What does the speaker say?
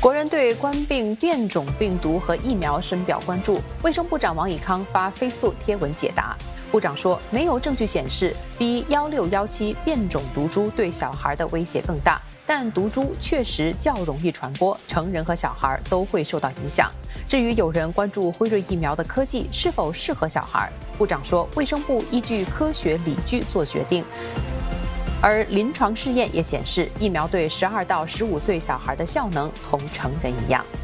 国人对冠病变种病毒和疫苗深表关注。卫生部长王以康发 Facebook 贴文解答。部长说，没有证据显示 B1617变种毒株对小孩的威胁更大，但毒株确实较容易传播，成人和小孩都会受到影响。至于有人关注辉瑞疫苗的科技是否适合小孩，部长说，卫生部依据科学理据做决定。而临床试验也显示，疫苗对12到15岁小孩的效能同成人一样。